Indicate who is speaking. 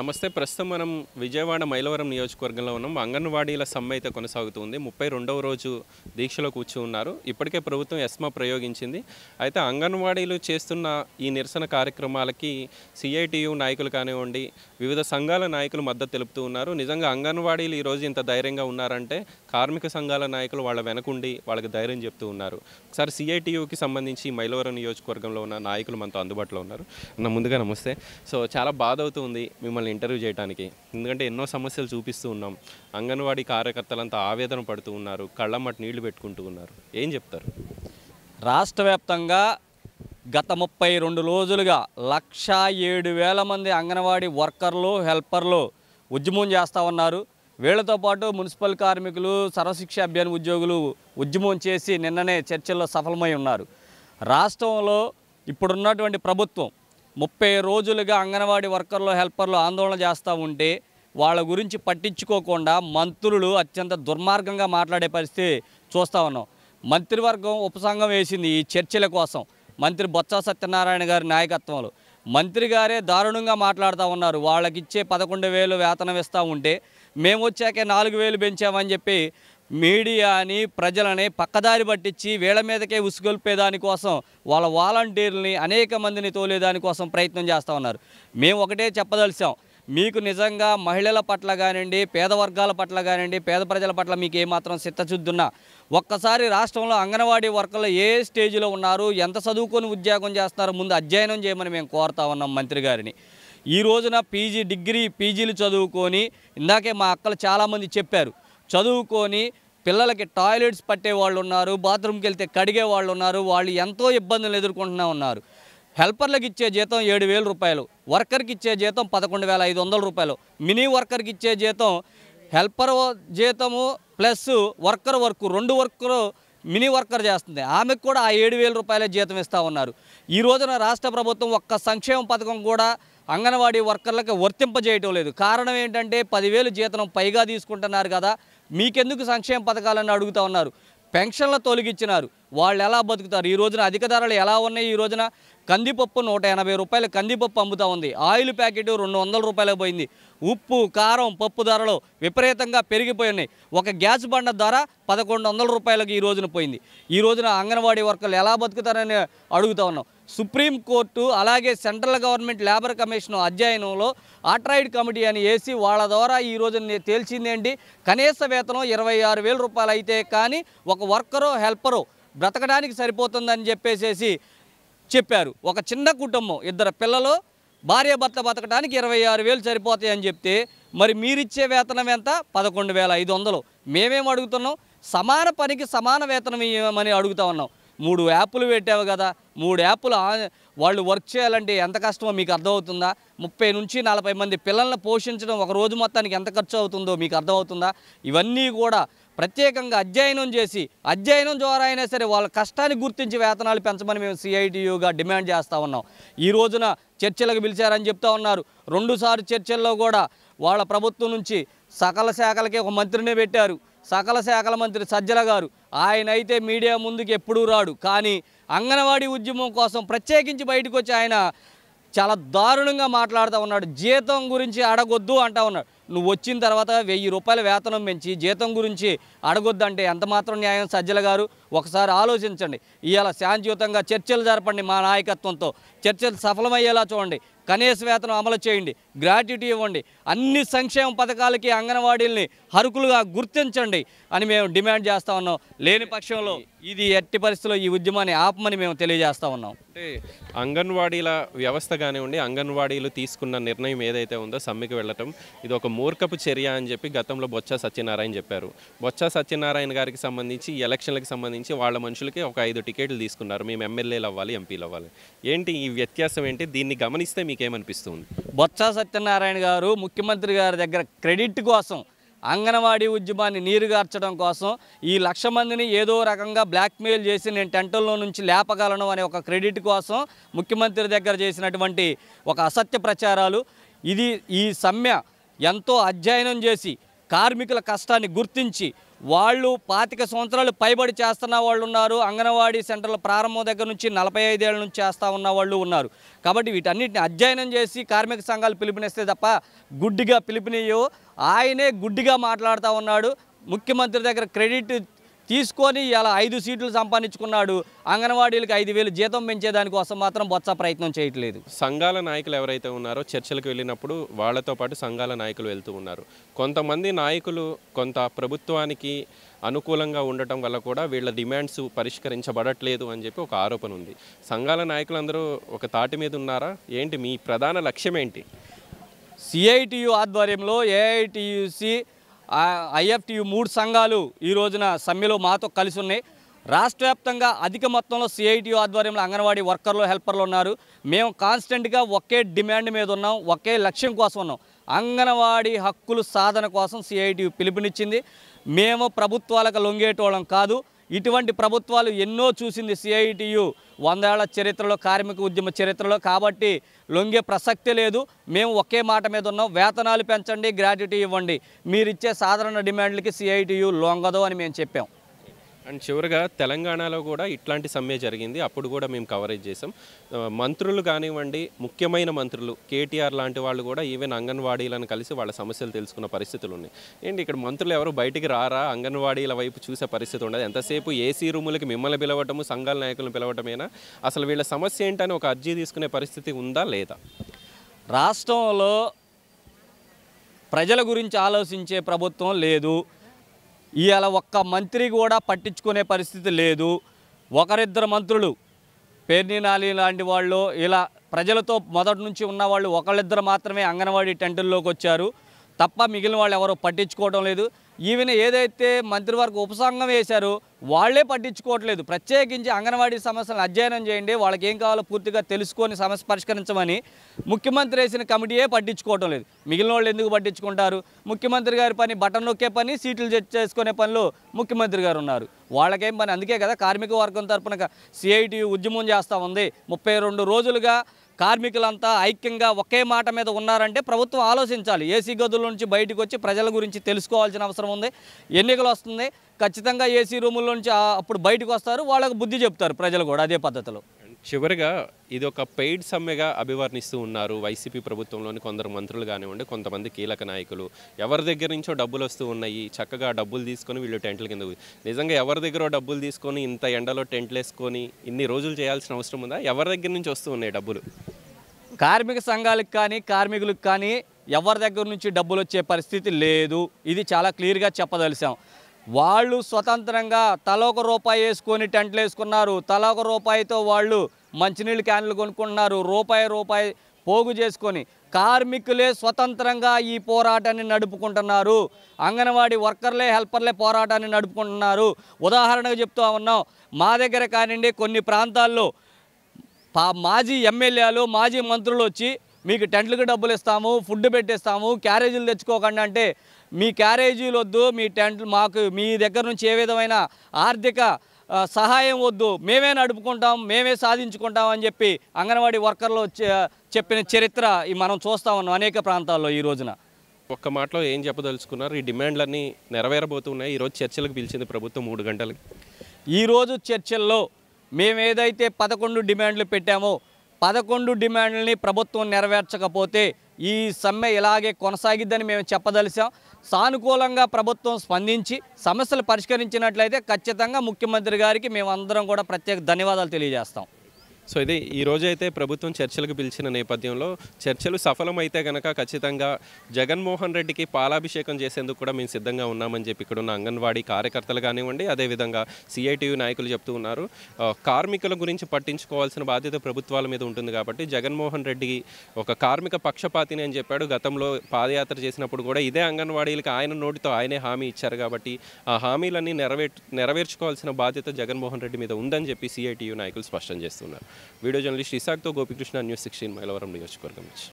Speaker 1: నమస్తే. ప్రస్తుతం మనం విజయవాడ మైలవరం నియోజకవర్గంలో ఉన్నాం. అంగన్వాడీల సమ్మె అయితే కొనసాగుతుంది. 32వ రోజు దీక్షలో కూర్చున్నారు. ఇప్పటికే ప్రభుత్వం ఎస్మా ప్రయోగించింది. అయితే అంగన్వాడీలు చేస్తున్న ఈ నిరసన కార్యక్రమాలకి సిఐటియు నాయకులు కానివ్వండి, వివిధ సంఘాల నాయకులు మద్దతు తెలుపుతూ ఉన్నారు. నిజంగా అంగన్వాడీలు ఈరోజు ఇంత ధైర్యంగా ఉన్నారంటే కార్మిక సంఘాల నాయకులు వాళ్ళ వెనకుండి వాళ్ళకి ధైర్యం చెప్తూ ఉన్నారు. ఒకసారి సిఐటియుకి సంబంధించి మైలవరం నియోజకవర్గంలో ఉన్న నాయకులు మనతో అందుబాటులో ఉన్నారు. ముందుగా నమస్తే. సో చాలా బాధ అవుతుంది మిమ్మల్ని ఇంటర్వ్యూ చేయడానికి, ఎందుకంటే ఎన్నో సమస్యలు చూపిస్తూ ఉన్నాం. అంగన్వాడీ కార్యకర్తలంతా ఆవేదన పడుతూ ఉన్నారు, కళ్ళమ్మటి నీళ్లు పెట్టుకుంటూ ఉన్నారు. ఏం చెప్తారు?
Speaker 2: రాష్ట్ర వ్యాప్తంగా గత 32 రోజులుగా 107,000 మంది అంగన్వాడీ వర్కర్లు, హెల్పర్లు ఉద్యమం చేస్తూ ఉన్నారు. వీళ్లతో పాటు మున్సిపల్ కార్మికులు, సర్వశిక్ష అభియాన్ ఉద్యోగులు ఉద్యమం చేసి నిన్ననే చర్చల్లో సఫలమై ఉన్నారు. రాష్ట్రంలో ఇప్పుడున్నటువంటి ప్రభుత్వం 30 రోజులుగా అంగన్వాడీ వర్కర్లు, హెల్పర్లు ఆందోళన చేస్తూ ఉంటే వాళ్ళ గురించి పట్టించుకోకుండా మంత్రులు అత్యంత దుర్మార్గంగా మాట్లాడే పరిస్థితి చూస్తూ ఉన్నాం. మంత్రివర్గం ఉపసంఘం వేసింది ఈ చర్చల కోసం. మంత్రి బొత్స సత్యనారాయణ గారి నాయకత్వంలో మంత్రి గారే దారుణంగా మాట్లాడుతూ ఉన్నారు. వాళ్ళకిచ్చే 11,000 వేతనం ఇస్తూ ఉంటే మేము వచ్చాకే 4,000 పెంచామని చెప్పి మీడియాని, ప్రజలని పక్కదారి పట్టించి వీళ్ళ మీదకే ఉసుగొల్పేదానికోసం వాళ్ళ వాలంటీర్లని అనేక మందిని తోలేదానికోసం ప్రయత్నం చేస్తూ ఉన్నారు. మేము ఒకటే చెప్పదలిసాం, మీకు నిజంగా మహిళల పట్ల కానివ్వండి, పేద వర్గాల పట్ల కానివ్వండి, పేద ప్రజల పట్ల మీకు ఏమాత్రం చిత్తశుద్ధున్నా ఒక్కసారి రాష్ట్రంలో అంగన్వాడీ వర్కర్లు ఏ స్టేజ్లో ఉన్నారు, ఎంత చదువుకొని ఉద్యోగం చేస్తున్నారో ముందు అధ్యయనం చేయమని మేము కోరుతా ఉన్నాం మంత్రి గారిని. ఈ రోజున పీజీలు చదువుకొని, ఇందాకే మా అక్కలు చాలామంది చెప్పారు, చదువుకొని పిల్లలకి టాయిలెట్స్ పట్టే వాళ్ళు ఉన్నారు, బాత్రూమ్కి వెళ్తే కడిగే వాళ్ళు ఉన్నారు, వాళ్ళు ఎంతో ఇబ్బందులు ఎదుర్కొంటూనే ఉన్నారు. హెల్పర్లకు ఇచ్చే జీతం 7,000 రూపాయలు, వర్కర్కి ఇచ్చే జీతం 11,500 రూపాయలు, మినీ వర్కర్కి ఇచ్చే జీతం, హెల్పర్ జీతము plus worker work 2 worker mini worker చేస్తుంది, ఆమెకు కూడా ఆ 7,000 రూపాయల జీతం ఇస్తూ ఉన్నారు. ఈ రోజున రాష్ట్ర ప్రభుత్వం ఒక్క సంక్షేమ పథకం కూడా అంగన్వాడీ వర్కర్లకు వర్తింపజేయటం లేదు. కారణం ఏంటంటే 10,000 జీతం పైగా తీసుకుంటున్నారు కదా, మీకెందుకు సంక్షేమ పథకాలను అడుగుతూ ఉన్నారు. పెన్షన్లు తొలగించినారు, వాళ్ళు ఎలా బతుకుతారు? ఈ రోజున అధిక ధరలు ఎలా ఉన్నాయి? ఈ రోజున కందిపప్పు 180 రూపాయలు కందిపప్పు అమ్ముతూ ఉంది, ఆయిల్ ప్యాకెట్ 200 రూపాయలకు పోయింది, ఉప్పు, కారం, పప్పు ధరలు విపరీతంగా పెరిగిపోయినాయి. ఒక గ్యాస్ బండ ధర 1,100 రూపాయలకు ఈ రోజున పోయింది. ఈ రోజున అంగన్వాడీ వర్కర్లు ఎలా బతుకుతారని అడుగుతూ ఉన్నాం. సుప్రీంకోర్టు అలాగే సెంట్రల్ గవర్నమెంట్ లేబర్ కమిషన్ అధ్యయనంలో ఆట్రాయిడ్ కమిటీ అని వేసి వాళ్ళ ద్వారా ఈ రోజు తేల్చిందేంటి, కనీస వేతనం 26,000 రూపాయలు అయితే కానీ ఒక వర్కరో హెల్పరో బ్రతకడానికి సరిపోతుందని చెప్పారు. ఒక చిన్న కుటుంబం, 2 పిల్లలు, భార్యాభర్త బతకడానికి 26,000 సరిపోతాయని చెప్తే మరి మీరిచ్చే వేతనం ఎంత? 11,500. మేమేం అడుగుతున్నాం? సమాన పనికి సమాన వేతనం ఇవ్వమని అడుగుతా ఉన్నాం. 3 యాప్లు పెట్టావు కదా, 3 యాప్లు వాళ్ళు వర్క్ చేయాలంటే ఎంత కష్టమో మీకు అర్థమవుతుందా? 30 నుంచి 40 మంది పిల్లల్ని పోషించడం ఒక రోజు మొత్తానికి ఎంత ఖర్చు అవుతుందో మీకు అర్థమవుతుందా? ఇవన్నీ కూడా ప్రత్యేకంగా అధ్యయనం చేసి, అధ్యయనం ద్వారా అయినా సరే వాళ్ళ కష్టాన్ని గుర్తించి వేతనాలు పెంచమని మేము సిఐటియుగా డిమాండ్ చేస్తూ ఉన్నాం. ఈ రోజున చర్చలకు పిలిచారని చెప్తా ఉన్నారు. 2 సార్లు చర్చల్లో కూడా వాళ్ళ ప్రభుత్వం నుంచి సకల శాఖలకి ఒక మంత్రినే పెట్టారు, సకల శాఖల మంత్రి సజ్జల గారు. ఆయన అయితే మీడియా ముందుకు ఎప్పుడూ రాడు, కానీ అంగన్వాడీ ఉద్యమం కోసం ప్రత్యేకించి బయటకు వచ్చి ఆయన చాలా దారుణంగా మాట్లాడుతూ ఉన్నాడు. జీతం గురించి అడగొద్దు అంటా ఉన్నాడు. నువ్వు వచ్చిన తర్వాత 1,000 రూపాయల వేతనం పెంచి జీతం గురించి అడగొద్దు అంటే ఎంత మాత్రం న్యాయం? సజ్జల గారు ఒకసారి ఆలోచించండి. ఇవాళ శాంతియుతంగా చర్చలు జరపండి, మా నాయకత్వంతో చర్చలు సఫలమయ్యేలా చూడండి, కనీస వేతనం అమలు చేయండి, గ్రాట్యుటీ ఇవ్వండి, అన్ని సంక్షేమ పథకాలకి అంగన్వాడీల్ని హరుకులుగా గుర్తించండి అని మేము డిమాండ్ చేస్తూ ఉన్నాం. లేని పక్షంలో ఇది ఎట్టి పరిస్థితుల్లో ఈ ఉద్యమాన్ని ఆపమని మేము తెలియజేస్తూ ఉన్నాం.
Speaker 1: అంటే అంగన్వాడీల వ్యవస్థ కానివ్వండి, అంగన్వాడీలు తీసుకున్న నిర్ణయం ఏదైతే ఉందో సమ్మెకి వెళ్ళటం, ఇది ఒక మూర్ఖపు చర్య అని చెప్పి గతంలో బొత్స సత్యనారాయణ చెప్పారు. బొత్స సత్యనారాయణ గారికి సంబంధించి ఎలక్షన్లకు సంబంధించి వాళ్ళ మనుషులకి ఒక 5 టికెట్లు తీసుకున్నారు, మేము ఎమ్మెల్యేలు అవ్వాలి, ఎంపీలు అవ్వాలి. ఏంటి ఈ వ్యత్యాసం ఏంటి? దీన్ని గమనిస్తే మీకేమనిపిస్తుంది?
Speaker 2: బొత్స సత్యనారాయణ గారు ముఖ్యమంత్రి గారి దగ్గర క్రెడిట్ కోసం, అంగన్వాడీ ఉద్యమాన్ని నీరుగార్చడం కోసం ఈ 1,00,000 మందిని ఏదో రకంగా బ్లాక్మెయిల్ చేసి నేను టెంటల్లో నుంచి లేపగలను అనే ఒక క్రెడిట్ కోసం ముఖ్యమంత్రి దగ్గర చేసినటువంటి ఒక అసత్య ప్రచారాలు. ఈ సమ్మె ఎంతో అధ్యయనం చేసి కార్మికుల కష్టాన్ని గుర్తించి వాళ్ళు 25 సంవత్సరాలు పైబడి చేస్తున్న వాళ్ళు ఉన్నారు. అంగన్వాడీ సెంటర్ల ప్రారంభం దగ్గర నుంచి 45 ఏళ్ల నుంచి చేస్తూ ఉన్న వాళ్ళు ఉన్నారు. కాబట్టి వీటన్నిటిని అధ్యయనం చేసి కార్మిక సంఘాలు పిలుపునిస్తే తప్ప గుడ్డిగా పిలుపునియో. ఆయనే గుడ్డిగా మాట్లాడుతూ ఉన్నాడు. ముఖ్యమంత్రి దగ్గర క్రెడిట్ తీసుకొని ఇలా 5 సీట్లు సంపాదించుకున్నాడు. అంగన్వాడీలకు 5,000 జీతం పెంచేదానికోసం మాత్రం బొత్స ప్రయత్నం చేయట్లేదు.
Speaker 1: సంఘాల నాయకులు ఎవరైతే ఉన్నారో చర్చలకు వెళ్ళినప్పుడు వాళ్ళతో పాటు సంఘాల నాయకులు వెళ్తూ ఉన్నారు. కొంతమంది నాయకులు కొంత ప్రభుత్వానికి అనుకూలంగా ఉండటం వల్ల కూడా వీళ్ళ డిమాండ్స్ పరిష్కరించబడట్లేదు అని చెప్పి ఒక ఆరోపణ ఉంది. సంఘాల నాయకులందరూ ఒక తాటి మీద ఉన్నారా? ఏంటి మీ ప్రధాన లక్ష్యం ఏంటి?
Speaker 2: సిఐటియు ఆధ్వర్యంలో ఏఐటియుసి ఐఎఫ్టియు 3 సంఘాలు ఈ రోజున సమ్మెలో మాతో కలిసి ఉన్నాయి. రాష్ట్ర వ్యాప్తంగా అధిక మొత్తంలో సిఐటియు ఆధ్వర్యంలో అంగన్వాడీ వర్కర్లు హెల్పర్లు ఉన్నారు. మేము కాన్స్టెంట్గా ఒకే డిమాండ్ మీద ఉన్నాం, ఒకే లక్ష్యం కోసం ఉన్నాం. అంగన్వాడీ హక్కులు సాధన కోసం సిఐటియు పిలుపునిచ్చింది. మేము ప్రభుత్వాలకు లొంగేటోళ్ళం కాదు. ఇటువంటి ప్రభుత్వాలు ఎన్నో చూసింది సిఐటియు 100 ఏళ్ల చరిత్రలో, కార్మిక ఉద్యమ చరిత్రలో. కాబట్టి లొంగే ప్రసక్తే లేదు. మేము ఒకే మాట మీద ఉన్నాం. వేతనాలు పెంచండి, గ్రాట్యుటీ ఇవ్వండి, మీరిచ్చే సాధారణ డిమాండ్లకి సిఐటియు లొంగదు అని మేము చెప్పాం.
Speaker 1: అండ్ చివరిగా తెలంగాణలో కూడా ఇట్లాంటి సమ్మె జరిగింది. అప్పుడు కూడా మేము కవరేజ్ చేసాం. మంత్రులు కానివ్వండి, ముఖ్యమైన మంత్రులు కేటీఆర్ లాంటి వాళ్ళు కూడా ఈవెన్ అంగన్వాడీలను కలిసి వాళ్ళ సమస్యలు తెలుసుకున్న పరిస్థితులు ఉన్నాయి. ఏంటి ఇక్కడ మంత్రులు ఎవరు బయటికి రారా? అంగన్వాడీల వైపు చూసే పరిస్థితి ఉండదు. ఎంతసేపు ఏసీ రూములకి మిమ్మల్ని పిలవటము, సంఘాల నాయకులను పిలవటమేనా? అసలు వీళ్ళ సమస్య ఏంటని ఒక అర్జీ తీసుకునే పరిస్థితి ఉందా లేదా?
Speaker 2: రాష్ట్రంలో ప్రజల గురించి ఆలోచించే ప్రభుత్వం లేదు. ఇవాళ ఒక్క మంత్రి కూడా పట్టించుకునే పరిస్థితి లేదు. ఒకరిద్దరు మంత్రులు, పేర్ని నాని లాంటి వాళ్ళు, ఇలా ప్రజలతో మొదటి నుంచి ఉన్నవాళ్ళు ఒకళ్ళిద్దరు మాత్రమే అంగన్వాడీ టెంటుల్లోకి వచ్చారు తప్ప మిగిలిన వాళ్ళు ఎవరో పట్టించుకోవడం లేదు. ఈవెన్ ఏదైతే మంత్రివర్గ ఉపసంఘం వేశారో వాళ్లే పట్టించుకోవట్లేదు. ప్రత్యేకించి అంగన్వాడీ సమస్యలను అధ్యయనం చేయండి, వాళ్ళకి ఏం కావాలో పూర్తిగా తెలుసుకొని సమస్య పరిష్కరించమని ముఖ్యమంత్రి వేసిన కమిటీయే పట్టించుకోవడం లేదు. మిగిలిన వాళ్ళు ఎందుకు పట్టించుకుంటారు? ముఖ్యమంత్రి గారి పని బటన్ నొక్కే పని, సీట్లు చేసుకునే పనిలో ముఖ్యమంత్రి గారు ఉన్నారు. వాళ్ళకేం పని? అందుకే కదా కార్మిక వర్గం తరపున సిఐటియు ఉద్యమం చేస్తూ ఉంది. 32 రోజులుగా కార్మికులంతా ఐక్యంగా ఒకే మాట మీద ఉన్నారంటే ప్రభుత్వం ఆలోచించాలి. ఏసీ గదుల నుంచి బయటకు వచ్చి ప్రజల గురించి తెలుసుకోవాల్సిన అవసరం ఉంది. ఎన్నికలు వస్తుంది, ఖచ్చితంగా ఏసీ రూముల నుంచి అప్పుడు బయటకు వస్తారు, వాళ్ళకు బుద్ధి చెప్తారు ప్రజలు కూడా అదే పద్ధతిలో.
Speaker 1: చివరిగా ఇది ఒక పెయిడ్ సమ్మెగా అభివర్ణిస్తూ ఉన్నారు వైసీపీ ప్రభుత్వంలోని కొందరు మంత్రులు కానివ్వండి, కొంతమంది కీలక నాయకులు. ఎవరి దగ్గర నుంచో డబ్బులు వస్తూ ఉన్నాయి, చక్కగా డబ్బులు తీసుకొని వీళ్ళు టెంట్ల కింద. నిజంగా ఎవరి దగ్గర డబ్బులు తీసుకొని ఇంత ఎండలో టెంట్లు వేసుకొని ఇన్ని రోజులు చేయాల్సిన అవసరం ఉందా? ఎవరి దగ్గర నుంచి వస్తూ ఉన్నాయి డబ్బులు?
Speaker 2: కార్మిక సంఘాలకు కానీ కార్మికులకు కానీ ఎవరి దగ్గర నుంచి డబ్బులు వచ్చే పరిస్థితి లేదు. ఇది చాలా క్లియర్గా చెప్పదలిసాం. వాళ్ళు స్వతంత్రంగా తల ₹1 వేసుకొని టెంట్లు వేసుకున్నారు. తల ₹1తో వాళ్ళు మంచినీళ్ళు క్యాన్లు కొనుక్కుంటున్నారు. రూపాయి పోగు చేసుకొని కార్మికులే స్వతంత్రంగా ఈ పోరాటాన్ని నడుపుకుంటున్నారు. అంగన్వాడీ వర్కర్లే, హెల్పర్లే పోరాటాన్ని నడుపుకుంటున్నారు. ఉదాహరణకు చెప్తూ ఉన్నాం, మా దగ్గర కానివ్వండి కొన్ని ప్రాంతాల్లో మాజీ ఎమ్మెల్యేలు, మాజీ మంత్రులు వచ్చి మీకు టెంట్లకు డబ్బులు ఇస్తాము, ఫుడ్ పెట్టిస్తాము, క్యారేజీలు తెచ్చుకోకండి అంటే మీ క్యారేజీలు వద్దు, మీ టెంట్లు మాకు మీ దగ్గర నుంచి ఏ విధమైన ఆర్థిక సహాయం వద్దు, మేమే నడుపుకుంటాం, మేమే సాధించుకుంటాం అని చెప్పి అంగన్వాడీ వర్కర్లు చెప్పిన చరిత్ర మనం చూస్తూ ఉన్నాం అనేక ప్రాంతాల్లో. ఈ రోజున
Speaker 1: ఒక్క మాటలో ఏం చెప్పదలుచుకున్నారు? ఈ డిమాండ్లన్నీ నెరవేరబోతున్నాయి. ఈరోజు చర్చలకు పిలిచింది ప్రభుత్వం 3 గంటలకి.
Speaker 2: ఈరోజు చర్చల్లో మేము ఏదైతే 11 డిమాండ్లు పెట్టామో 11 డిమాండ్లని ప్రభుత్వం నెరవేర్చకపోతే ఈ సమ్మె ఇలాగే కొనసాగిద్దని మేము చెప్పదలిసాం. సానుకూలంగా ప్రభుత్వం స్పందించి సమస్యలు పరిష్కరించినట్లయితే ఖచ్చితంగా ముఖ్యమంత్రి గారికి మేమందరం కూడా ప్రత్యేక ధన్యవాదాలు తెలియజేస్తాం.
Speaker 1: సో ఇది ఈరోజైతే ప్రభుత్వం చర్చలకు పిలిచిన నేపథ్యంలో చర్చలు సఫలమైతే కనుక ఖచ్చితంగా జగన్మోహన్ రెడ్డికి పాలాభిషేకం చేసేందుకు కూడా మేము సిద్ధంగా ఉన్నామని చెప్పి ఇక్కడ ఉన్న అంగన్వాడీ కార్యకర్తలు కానివ్వండి, అదేవిధంగా సిఐటియు నాయకులు చెప్తూ ఉన్నారు. కార్మికుల గురించి పట్టించుకోవాల్సిన బాధ్యత ప్రభుత్వాల మీద ఉంటుంది కాబట్టి జగన్మోహన్ రెడ్డి ఒక కార్మిక పక్షపాతిని అని చెప్పాడు. గతంలో పాదయాత్ర చేసినప్పుడు కూడా ఇదే అంగన్వాడీలకు ఆయన నోటితో ఆయనే హామీ ఇచ్చారు కాబట్టి ఆ హామీలన్నీ నెరవేర్చుకోవాల్సిన బాధ్యత జగన్మోహన్ రెడ్డి మీద ఉందని చెప్పి సిఐటియు నాయకులు స్పష్టం చేస్తున్నారు. వీడియో జర్నలిస్ట్ ఇసాక్తో గోపికృష్ణ, న్యూస్ 16 మైలవరం నియోజకవర్గం నుంచి.